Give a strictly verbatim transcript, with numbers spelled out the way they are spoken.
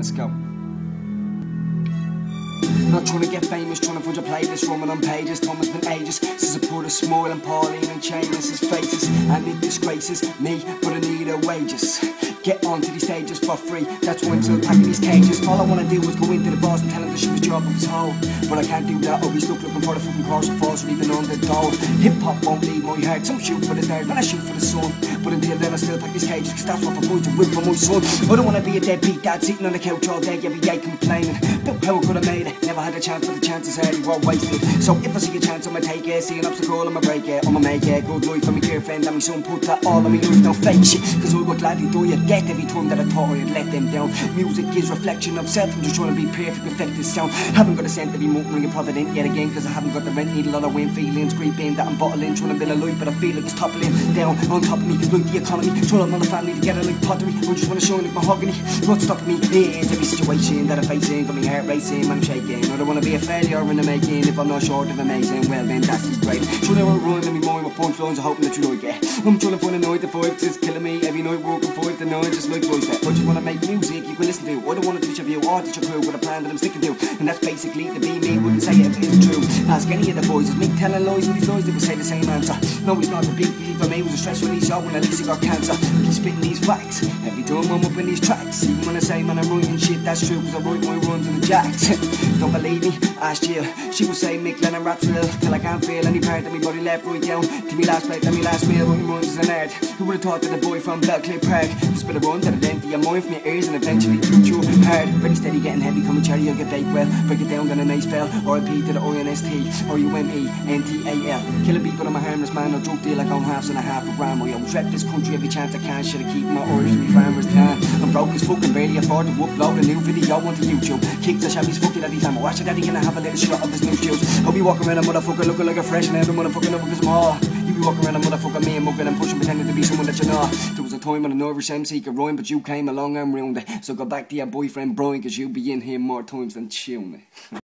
Let's go. Not trying to get famous, trying to find a playlist, roaming on pages. Time has been ages since I put a smile and Pauline and Seamus's faces. And it disgraces me, but I need her wages. Get onto these stages for free, that's why I'm still packing these cages. All I wanna do is go into the boss and tell him to shoot his job up his hole. But I can't do that, I'll be stuck looking for the fucking cross or falls or even on the door. Hip hop won't leave my heart, some shoot for the stars, man I shoot for the sun. But until then I still pack these cages, cause that's what I'm going to whip for my son. I don't wanna be a deadbeat dad sitting on the couch all day every day complaining about how I could've made it. Never had a chance, but the chances already were wasted. So if I see a chance, I'ma take it. See an obstacle, I'ma break it. I'ma make it. Good life for me dear friend and my son. Put that all on me life, no fake shit. Cause I would gladly do your death every time that I thought I'd let them down. Music is reflection of self. I'm just trying to be perfect, perfect this sound. Haven't got a cent to be muttering and provident yet again. Cause I haven't got the rent, need a lot of wind feelings. Creeping that I'm bottling, trying to build a life, but I feel like it's toppling down on top of me. Like the economy, trying to all the family together like pottery. I just wanna shine like mahogany. What's stopping me is every situation that I'm facing. Got me heart racing, I'm shaking. I don't wanna be a failure in the making. If I'm not short of amazing, well then that's great. Should I run any more with punchlines? I'm hoping that you like it. I'm trying to find a night, the vibes is killing me. Every night working five to nine, just like voice that. I just wanna make music you can listen to. I don't wanna teach a view or teach a crew with a plan that I'm sticking to. And that's basically to be me, wouldn't say it if it's true. Ask any of the boys, is me telling lies and these lies they would say the same answer. No, he's not a big deal for me, it was a stress release out when at least he got cancer. I keep spitting these facts, every time I'm up in these tracks. Even when I say man I'm writing shit, that's true, cause I write my runs in the jacks. Don't believe me? Ask Jill. She will say Mick Lennon raps real till I can't feel any part of me body left right down to me last plate, to me last meal, writing runs is an art. Who would have thought that a boy from Belclare Park just bit a run that would empty your mind from your ears and eventually toot you hard. Very steady, getting heavy, coming cherry, you'll get baked well. Break it down, then a nice spell. R I P to the I N S T, or U M E N T A L. Killing people, I'm a harmless man, no drug deal, I own halves and a half a gram. I always rep this country every chance I can, should I keep my Irish to me farmers can. I'm broke as fuck and barely afford to upload a new video onto YouTube. Kicks the shabby's fucking at the time I watch it, daddy gonna have a little shot of his new shoes. I'll be walking around a motherfucker looking like a fresh and every motherfucking over cause I'm all. You be walking around a motherfucker me and mugging and pushing pretending to be someone that you know. There was a time when an Irish M C could rhyme but you came along and ruined it. So go back to your boyfriend Brian cause you'll be in here more times than tuning.